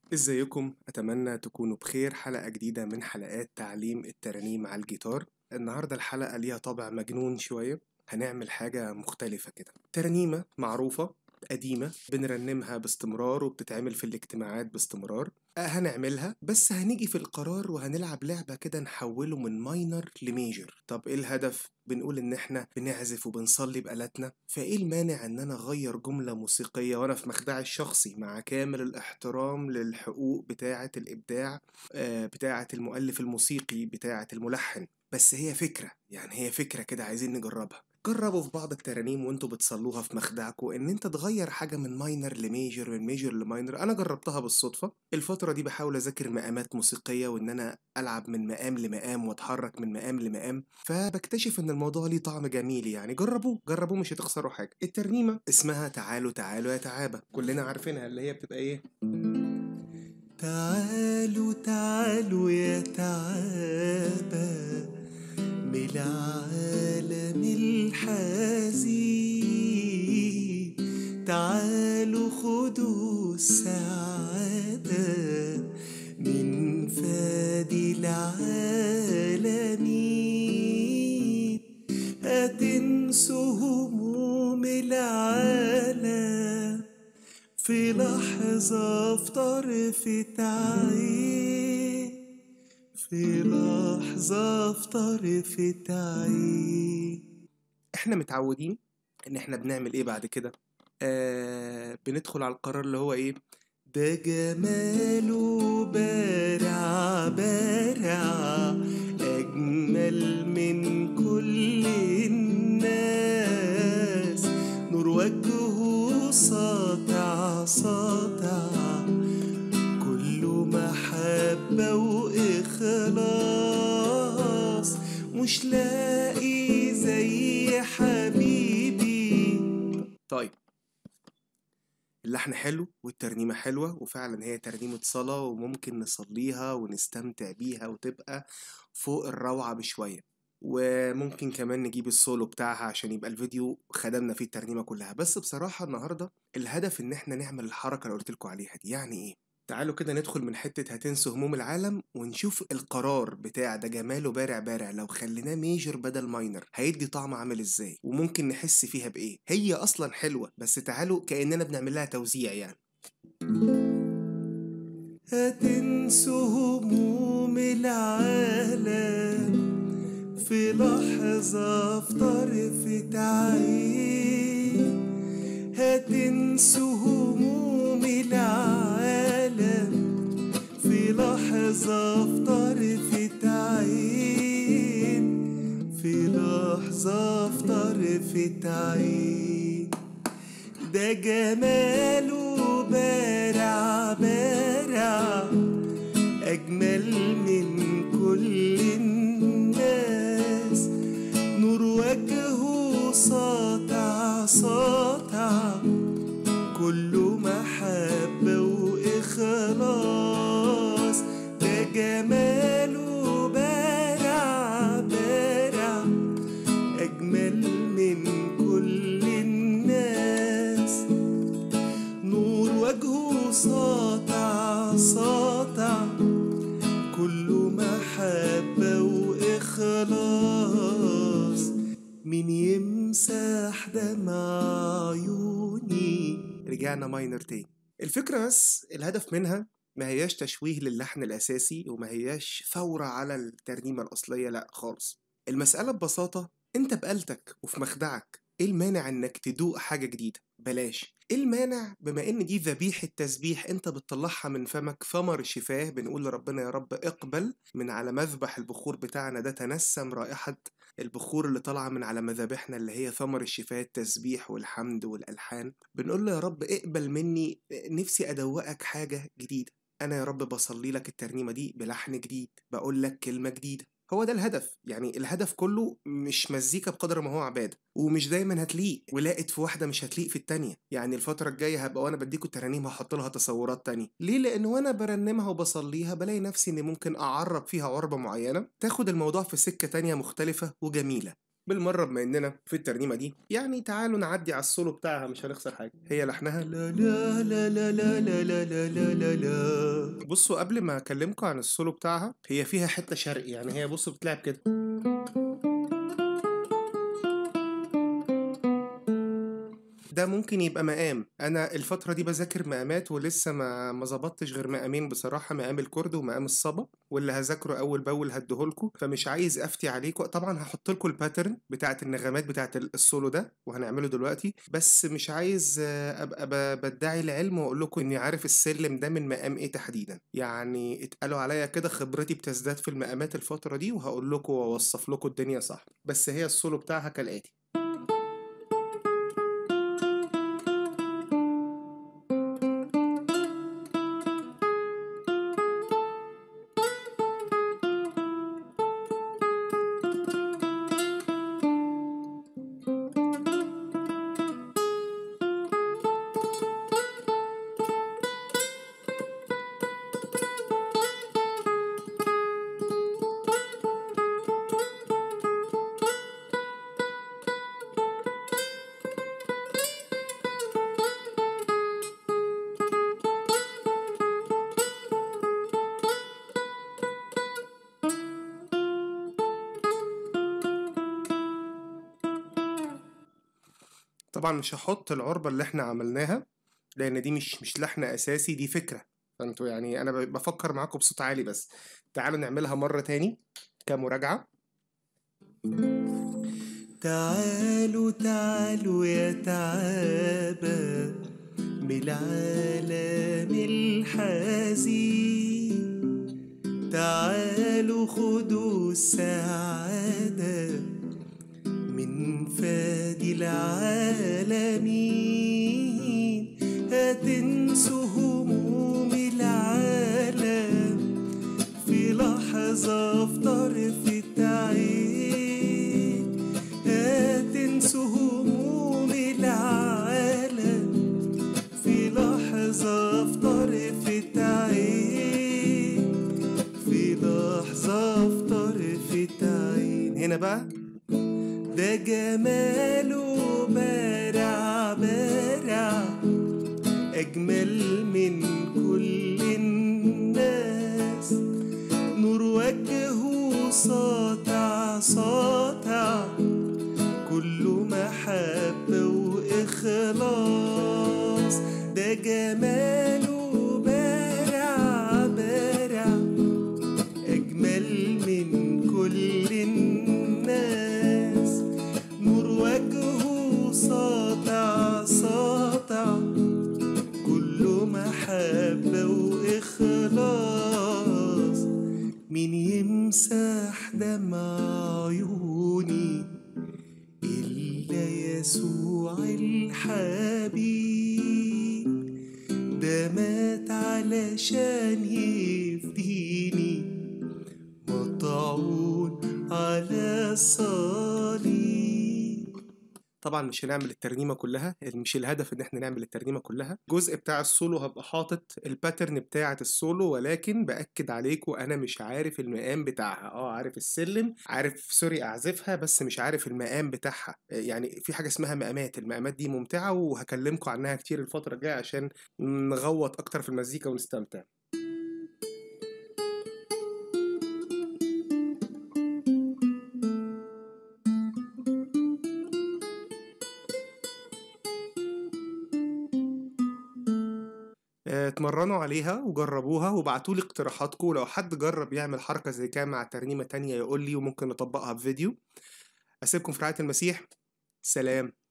ازيكم؟ اتمنى تكونوا بخير. حلقة جديدة من حلقات تعليم الترانيم على الجيتار. النهاردة الحلقة ليها طابع مجنون شوية. هنعمل حاجة مختلفة كده، ترنيمة معروفة قديمة بنرنمها باستمرار وبتتعمل في الاجتماعات باستمرار. هنعملها بس هنيجي في القرار وهنلعب لعبة كده نحوله من ماينر لميجر. طب ايه الهدف؟ بنقول ان احنا بنعزف وبنصلي بآلاتنا، فايه المانع ان انا اغير جملة موسيقية وانا في مخدعي الشخصي مع كامل الاحترام للحقوق بتاعة الابداع بتاعة المؤلف الموسيقي بتاعة الملحن. بس هي فكرة، يعني هي فكرة كده عايزين نجربها. جربوا في بعض الترانيم وانتوا بتصلوها في مخدعكم ان انت تغير حاجة من ماينر لميجر، من ميجر لماينر. انا جربتها بالصدفة. الفترة دي بحاول اذاكر مقامات موسيقية وان انا العب من مقام لمقام واتحرك من مقام لمقام، فبكتشف ان الموضوع ليه طعم جميل. يعني جربوه جربوه، مش هتخسروا حاجة. الترنيمة اسمها تعالوا تعالوا يا تعابة، كلنا عارفينها، اللي هي بتبقى ايه؟ تعالوا تعالوا يا تعابة من العالم الحزين، تعالوا خدوا السعادة من فادي العالمين، هتنسوا هموم العالم في لحظة، في طرفة عين، في لحظة، في طرفة عين. احنا متعودين ان احنا بنعمل ايه بعد كده؟ بندخل على القرار اللي هو ايه؟ ده جماله بارع بارع أجمل من كل الناس، نور وجهه ساطع ساطع كله محبة وإخلاص، مش لاقي زي حبيبي. طيب، اللحن حلو والترنيمة حلوة، وفعلا هي ترنيمة صلاة وممكن نصليها ونستمتع بيها وتبقى فوق الروعة بشوية. وممكن كمان نجيب السولو بتاعها عشان يبقى الفيديو خدمنا فيه الترنيمة كلها. بس بصراحة النهاردة الهدف ان احنا نعمل الحركة اللي قلتلكوا عليها دي. يعني ايه؟ تعالوا كده ندخل من حتة هتنسوا هموم العالم ونشوف القرار بتاع ده جماله بارع بارع لو خليناه ميجر بدل ماينر هيدي طعم عامل ازاي، وممكن نحس فيها بايه. هي اصلا حلوة بس تعالوا كأننا بنعمل لها توزيع يعني. هتنسوا هموم العالم في لحظة، في طرفة عين، هتنسوا هموم العالم في لحظة، في طرفة عين، في لحظة، في طرفة عين. ده جماله بارع بارع أجمل من كل الناس، نور وجهه ساطع ساطع كله محبة وإخلاص. ده جماله بارع بارع أجمل من كل الناس، نور وجهه ساطع ساطع كله محبة وإخلاص، مين يمسح دمع عيوني. رجعنا ماينر تاني. الفكرة بس الهدف منها ما هياش تشويه للحن الأساسي وما هياش ثورة على الترنيمة الأصلية، لأ خالص. المسألة ببساطة انت بآلتك وفي مخدعك، ايه المانع انك تدوق حاجة جديدة؟ بلاش. ايه المانع بما ان دي ذبيحة تسبيح انت بتطلعها من فمك، ثمر شفاه، بنقول لربنا يا رب اقبل من على مذبح البخور بتاعنا ده تنسم رائحة البخور اللي طالعة من على مذابحنا اللي هي ثمر الشفاه، التسبيح والحمد والألحان. بنقول له يا رب اقبل مني، نفسي أدوقك حاجة جديدة. أنا يا رب بصلي لك الترنيمة دي بلحن جديد، بقول لك كلمة جديدة. هو ده الهدف. يعني الهدف كله مش مزيكا بقدر ما هو عبادة، ومش دايما هتليق، ولقت في واحدة مش هتليق في التانية. يعني الفترة الجاية هبقى وانا بديكوا الترانيم هحط لها تصورات تانية. ليه؟ لأن وانا برنمها وبصليها بلاقي نفسي اني ممكن أعرب فيها عربة معينة تاخد الموضوع في سكة تانية مختلفة وجميلة. بالمرة بما إننا في الترنيمة دي يعني تعالوا نعدي على السولو بتاعها، مش هنخسر حاجة. هي لحنها لا لا لا لا لا لا لا لا لا لا لا. بصوا قبل ما أكلمكم عن السولو بتاعها، هي فيها حتة شرقي، يعني هي بصوا بتلعب كده. ده ممكن يبقى مقام. انا الفتره دي بذاكر مقامات ولسه ما ظبطتش غير مقامين بصراحه، مقام الكرد ومقام الصبا، واللي هذاكره اول باول هديهولكم، فمش عايز افتي عليكم. طبعا هحط لكم الباترن بتاعه النغمات بتاعه السولو ده وهنعمله دلوقتي، بس مش عايز ابقى بدعي العلم واقول لكم اني عارف السلم ده من مقام ايه تحديدا. يعني اتقالوا عليا كده، خبرتي بتزداد في المقامات الفتره دي، وهقول لكم واوصف لكم الدنيا صح. بس هي السولو بتاعها كالاتي. طبعا مش هحط العربة اللي احنا عملناها لان دي مش لحن اساسي، دي فكرة. فانتوا يعني انا بفكر معاكم بصوت عالي بس. تعالوا نعملها مرة تاني كمراجعة. تعالوا تعالوا يا تعابة من العالم الحزين، تعالوا خدوا السعادة من فادي العالمين، هتنسوا هموم العالم في لحظة في طرفة عين، هتنسوا هموم العالم في لحظة في طرفة عين، في لحظة في طرفة عين. هنا بقى ده جماله بارع بارع، أجمل من كل الناس، نور وجهه ساطع ساطع، كله محبة وإخلاص. ده جماله بارع بارع، أجمل من كل الناس، نور وجهه ساطع ساطع، كله محبة وإخلاص. مين يمسح دمع عيوني إلا يسوع الحبيب، ده مات علشان يفديني، مطعون على الصليب. طبعا مش هنعمل الترنيمة كلها، مش الهدف ان احنا نعمل الترنيمة كلها. الجزء بتاع السولو هبقى حاطط الباترن بتاعة السولو، ولكن بأكد عليكم انا مش عارف المقام بتاعها. عارف السلم، عارف سوري اعزفها، بس مش عارف المقام بتاعها. يعني في حاجة اسمها مقامات، المقامات دي ممتعة وهكلمكم عنها كتير الفترة الجاية عشان نغوط اكتر في المزيكا ونستمتع. اتمرنوا عليها وجربوها وبعتولي اقتراحاتكم، ولو حد جرب يعمل حركة زي كده مع ترنيمة تانية يقول لي وممكن نطبقها بفيديو. أسيبكم في رعاية المسيح. سلام.